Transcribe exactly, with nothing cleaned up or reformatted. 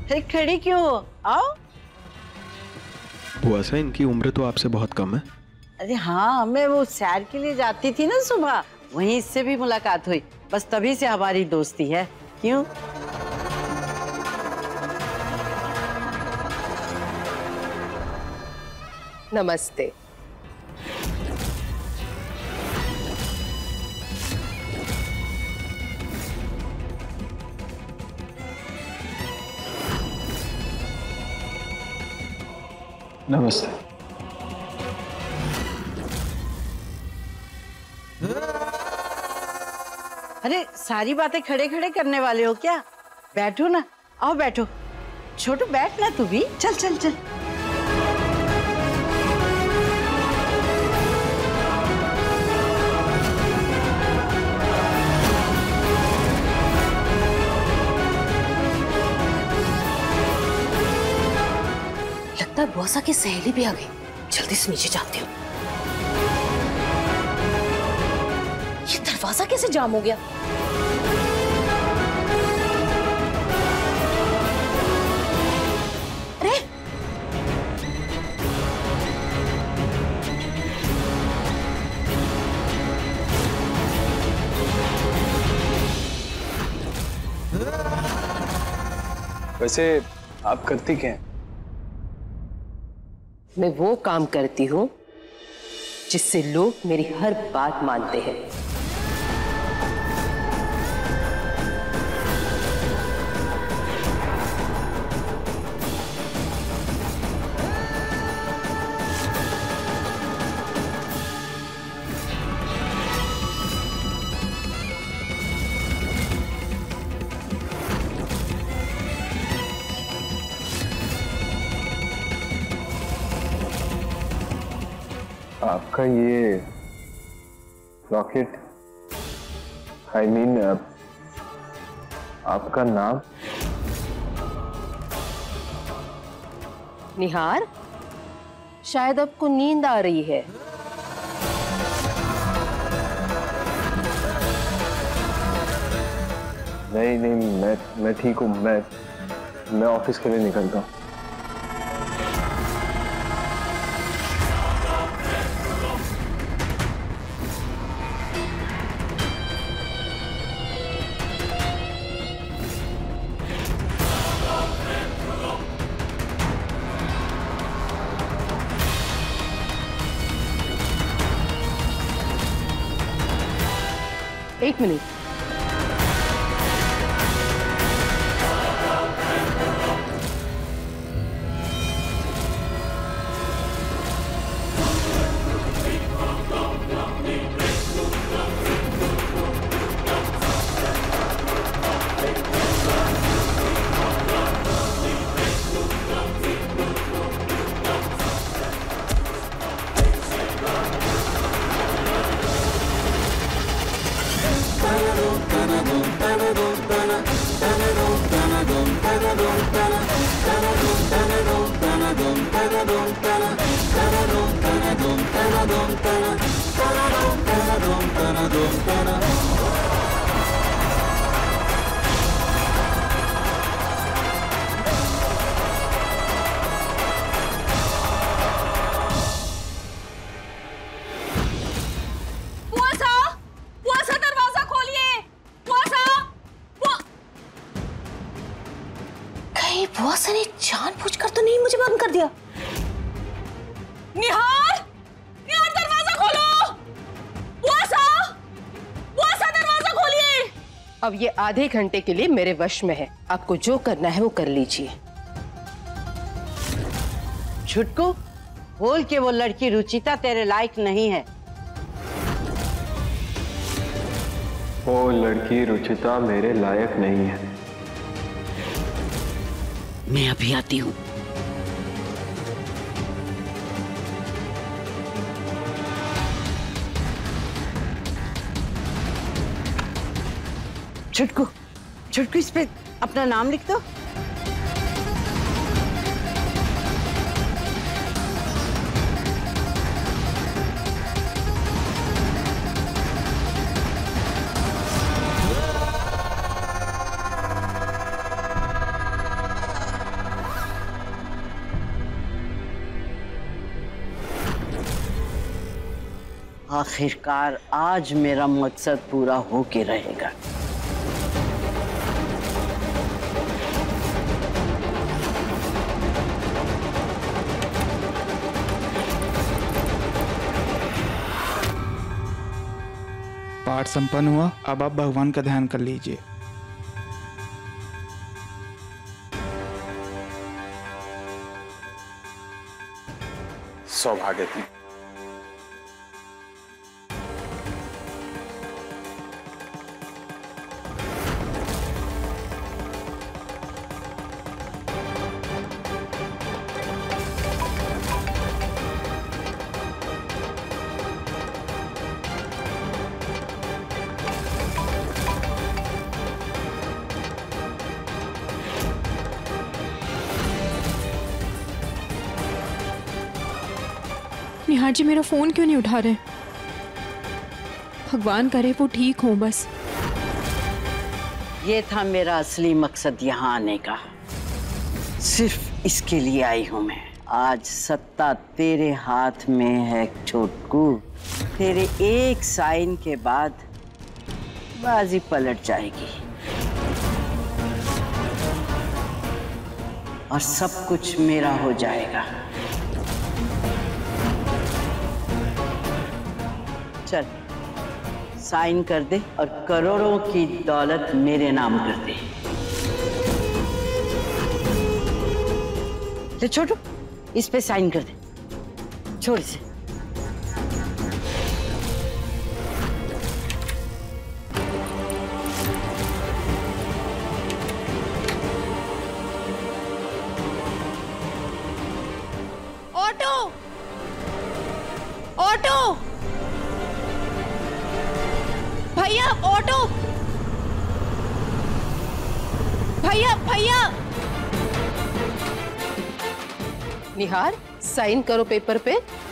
अरे खड़ी क्यों हो? आओ। हुआ सा इनकी उम्र तो आपसे बहुत कम है। अरे हाँ, मैं वो सैर के लिए जाती थी ना सुबह, वहीं इससे भी मुलाकात हुई, बस तभी से हमारी दोस्ती है। क्यों? नमस्ते। नमस्ते। अरे सारी बातें खड़े खड़े करने वाले हो क्या? बैठो ना, आओ बैठो। छोटू बैठ ना तू भी, चल चल चल। लगता है बुआ की सहेली भी आ गई, जल्दी से नीचे जाती हूँ। ये दरवाजा कैसे जाम हो गया? अरे वैसे आप करती क्या हैं? मैं वो काम करती हूँ जिससे लोग मेरी हर बात मानते हैं। आपका ये रॉकेट, आई मीन आपका नाम? निहार, शायद आपको नींद आ रही है। नहीं नहीं, मैं मैं ठीक हूँ। मैं मैं ऑफिस के लिए निकलता हूँ। एक मिनट। बुआ ने जानबूझकर तो नहीं मुझे बंद कर दिया। निहार, निहार दरवाजा खोलो। बुआ सा, बुआ सा दरवाजा खोलिए। अब ये आधे घंटे के लिए मेरे वश में है, आपको जो करना है वो कर लीजिए। छुटकू, बोल के वो लड़की रुचिता तेरे लायक नहीं है। वो लड़की रुचिता मेरे लायक नहीं है। मैं अभी आती हूँ। छुटकू, छुटकू इस पे अपना नाम लिख दो। आखिरकार आज मेरा मकसद पूरा हो के रहेगा। पाठ संपन्न हुआ। अब आप भगवान का ध्यान कर लीजिए। सौभाग्य थी। निहार जी मेरा फोन क्यों नहीं उठा रहे? भगवान करे वो ठीक हो बस। ये था मेरा असली मकसद यहाँ आने का। सिर्फ इसके लिए आई हूँ मैं। आज सत्ता तेरे हाथ में है छोटकू। तेरे एक साइन के बाद बाजी पलट जाएगी और सब कुछ मेरा हो जाएगा। चल साइन कर दे और करोड़ों की दौलत मेरे नाम कर दे। ले छोटू, इस पे साइन कर दे। छोड़ इसे। ऑटो, ऑटो, भैया ऑटो, भैया भैया। निहार साइन करो पेपर पे।